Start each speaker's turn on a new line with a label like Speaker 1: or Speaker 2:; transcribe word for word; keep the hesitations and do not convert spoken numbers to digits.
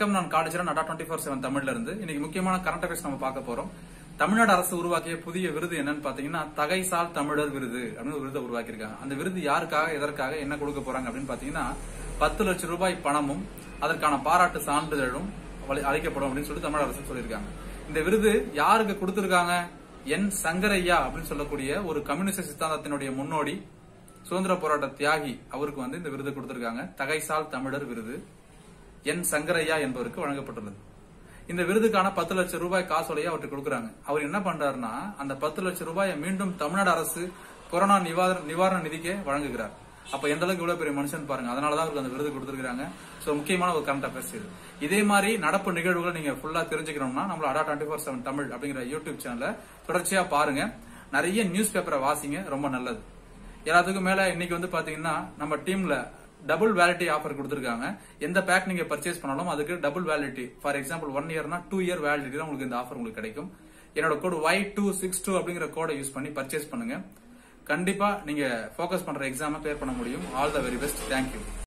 Speaker 1: வணக்கம், நான் காலேஜ் நடா டுவெண்ட்டி ஃபோர் செவன் தமிழ்ல இருந்து இன்னைக்கு முக்கியமான கரண்ட் அஃபேர்ஸ் நம்ம பார்க்க போறோம். தமிழ்நாடு அரசு உருவாக்கிய புதிய விருது என்னன்னு பாத்தீங்கன்னா தகைசால் தமிழர் விருது அப்படின்னு ஒரு விருதை உருவாக்கியிருக்காங்க. அந்த விருது யாருக்காக, எதற்காக, என்ன கொடுக்க போறாங்க அப்படின்னு பாத்தீங்கன்னா பத்து லட்சம் ரூபாய் பணமும் அதற்கான பாராட்டு சான்றிதழும் அளிக்கப்படும் அப்படின்னு சொல்லிட்டு தமிழக அரசு சொல்லியிருக்காங்க. இந்த விருது யாருக்கு கொடுத்திருக்காங்க? என் சங்கரையா அப்படின்னு சொல்லக்கூடிய ஒரு கம்யூனிஸ்ட் சித்தாந்தத்தினுடைய முன்னோடி, சுதந்திர போராட்ட தியாகி, அவருக்கு வந்து இந்த விருது கொடுத்திருக்காங்க. தகைசால் தமிழர் விருது என் சங்கரையா என்பவருக்கு வழங்கப்பட்டுள்ளது. இந்த விருதுக்கான பத்து லட்சம் ரூபாய் காசோலையை அவருக்கு கொடுக்கறாங்க. அவர் என்ன பண்றாருன்னா அந்த பத்து லட்சம் ரூபாயை மீண்டும் தமிழ்நாடு அரசு கொரோனா நிவாரண நிதிக்கே வழங்குகிறார். அப்ப எந்த அளவுக்கு இவ்வளவு பெரிய மனுஷன் பாருங்க. அதனாலதான் அவருக்கு அந்த விருது கொடுத்திருக்காங்க. சோ முக்கியமான ஒரு கரண்ட் அஃபேர்ஸ் இது. இதே மாதிரி நடப்பு நிகழ்வுகளை நீங்க ஃபுல்லா தெரிஞ்சுக்கணும்னா நம்மள அடா டுவெண்ட்டி ஃபோர் செவன் தமிழ் அப்படிங்கிற யூடியூப் சேனலை தொடர்ச்சியா பாருங்க. நிறைய நியூஸ் பேப்பரை வாசிங்க, ரொம்ப நல்லது. எல்லாத்துக்கும் மேல இன்னைக்கு வந்து பாத்தீங்கன்னா நம்ம டீம்ல டபுள் வேலிட்டி ஆஃபர் கொடுத்திருக்காங்க. எந்த பேக் நீங்க பர்ச்சேஸ் பண்ணாலும் அதுக்கு double validity. For example one இயர்னா டூ இயர் வேலிட்டி தான் உங்களுக்கு இந்த ஆஃபர் உங்களுக்கு கிடைக்கும். என்னோட code Y two six two அப்படிங்கிற கோடை யூஸ் பண்ணி பர்ச்சேஸ் பண்ணுங்க. கண்டிப்பா நீங்க போக்கஸ் பண்ற எக்ஸாமை கிளியர் பண்ண முடியும். All the very best. Thank you.